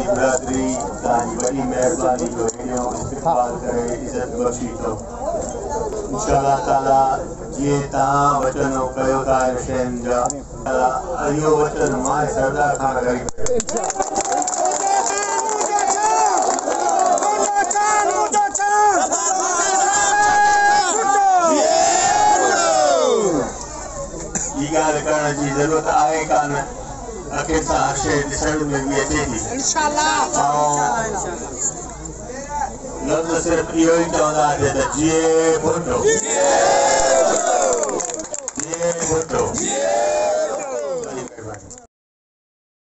बिरादरी तव्हांजी वॾी महिरबानी जो हेॾो इस्तेमालु करे इज़त बख़्शी अथव इंशाअल्लाह ताला जीअं तव्हां वचन कयो था शयुनि जा इहो वचन मां सरदार खां लॻाई ॻाल्हि करण जी ज़रूरत आहे कान अखियुनि सां शइ ॾिसण में बि अचे थी लफ़्ज़ सिर्फ़ इहो ई चवंदासीं त जीए भुट्टो